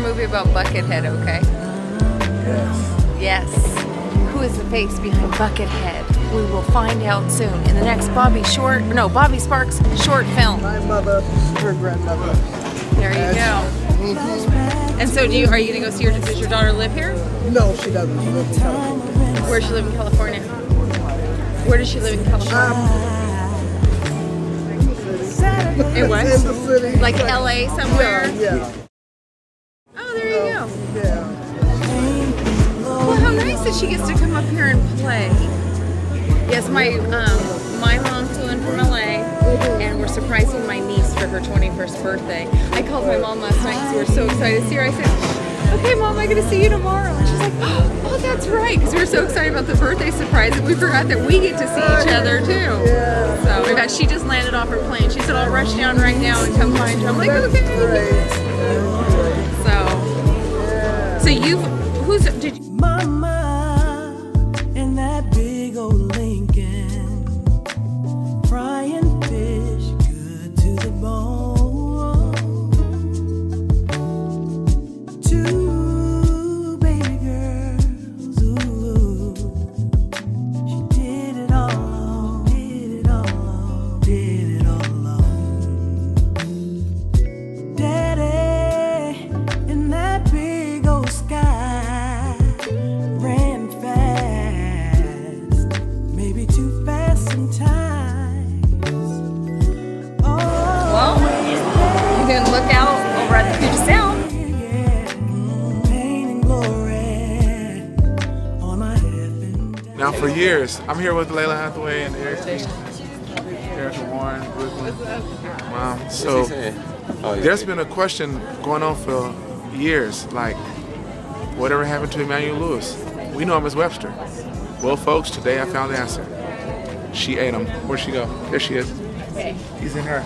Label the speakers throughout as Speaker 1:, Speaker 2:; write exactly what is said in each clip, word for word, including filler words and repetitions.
Speaker 1: movie about Buckethead, okay?
Speaker 2: Yes.
Speaker 1: Yes. Who is the face behind Buckethead? We will find out soon in the next Bobby Short, no, Bobby Sparks short film.
Speaker 2: My mother, her grandmother.
Speaker 1: There you go.
Speaker 2: Mm-hmm.
Speaker 1: And so, do you are you gonna go see your? Does your daughter live here?
Speaker 2: No, she doesn't. She lives in California.
Speaker 1: Where does she live in California? Where does she live in California?
Speaker 2: Um,
Speaker 1: It was?
Speaker 2: in the city.
Speaker 1: Like L A somewhere?
Speaker 2: Yeah. yeah.
Speaker 1: Oh, there you go.
Speaker 2: Yeah.
Speaker 1: Well, how nice that she gets to come up here and play. Yes, my um, my mom flew in from L A, and we're surprising my niece for her twenty-first birthday. I called my mom last night because we were so excited to see her. I said, okay, Mom, I'm going to see you tomorrow. And she's like, oh, that's right, because we were so excited about the birthday surprise that we forgot that we get to see each other, too.
Speaker 2: Yeah.
Speaker 1: So, in fact, she just landed off her plane. She said, I'll rush down right now and come find you. I'm like, okay. So, so you, who's, did you?
Speaker 3: Mama, in that big old Lincoln, frying fish good to the bone. Two baby girls, ooh, she did it all alone, did it all alone, did it all alone. Daddy, in that big old sky, ran fast, maybe too fast sometimes. Oh,
Speaker 1: Well, you can look out over at the Puget Sound.
Speaker 4: Now for years, I'm here with LALAH Hathaway and Eric, Eric Warren, Brooklyn. Wow. So there's been a question going on for years, like, whatever happened to Emmanuel Lewis? We know him as Webster. Well, folks, today I found the answer. She ate him. Where'd she go? There she is. He's in her.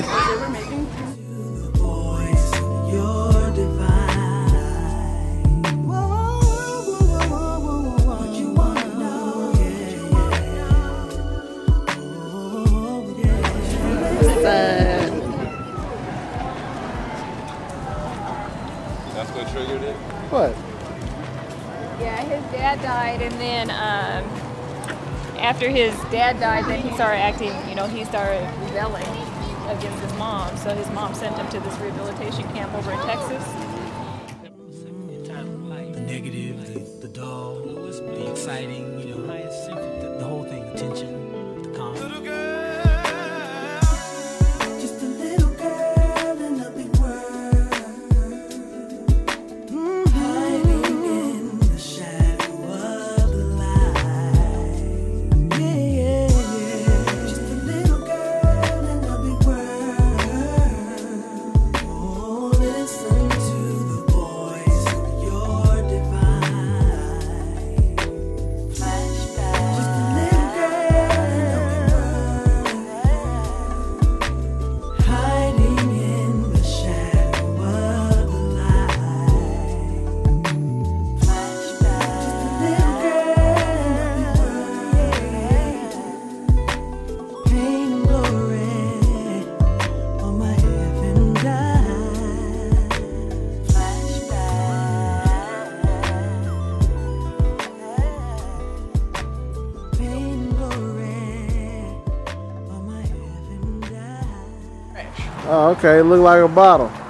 Speaker 5: That's what triggered it?
Speaker 2: What?
Speaker 6: Yeah, his dad died, and then um, after his dad died, then he started acting, you know, he started rebelling against his mom. So his mom sent him to this rehabilitation camp over in Texas.
Speaker 3: The negative, the, the dull, the exciting, you know, the, the whole thing, the tension, the calm. Little girl, just a little girl in a big world, mm-hmm. hiding in the shadow of the light. Yeah, yeah, yeah. Just a little girl in a big world. Oh, listen to the voice of your divine flashback. Just a little girl in a big world, hiding in the shadow of the light. Flashback. Just a little girl in a big world, pain and glory on my heaven died. Flashback. Pain and glory on my heaven died.
Speaker 2: Oh, okay. It looked like a bottle.